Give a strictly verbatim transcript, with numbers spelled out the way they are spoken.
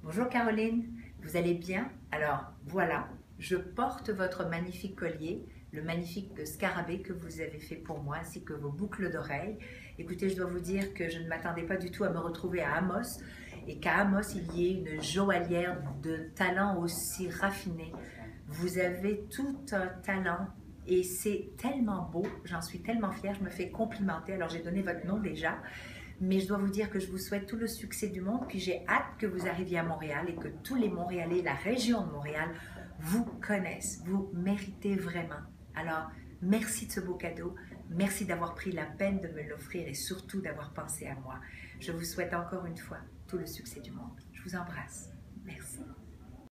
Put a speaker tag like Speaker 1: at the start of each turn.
Speaker 1: Bonjour Caroline, vous allez bien? Alors voilà, je porte votre magnifique collier, le magnifique scarabée que vous avez fait pour moi, ainsi que vos boucles d'oreilles. Écoutez, je dois vous dire que je ne m'attendais pas du tout à me retrouver à Amos et qu'à Amos il y ait une joaillière de talent aussi raffiné. Vous avez tout un talent et c'est tellement beau, j'en suis tellement fière, je me fais complimenter. Alors j'ai donné votre nom déjà, mais je dois vous dire que je vous souhaite tout le succès du monde, puis j'ai hâte que vous arriviez à Montréal et que tous les Montréalais, la région de Montréal, vous connaissent. Vous méritez vraiment. Alors, merci de ce beau cadeau. Merci d'avoir pris la peine de me l'offrir et surtout d'avoir pensé à moi. Je vous souhaite encore une fois tout le succès du monde. Je vous embrasse. Merci.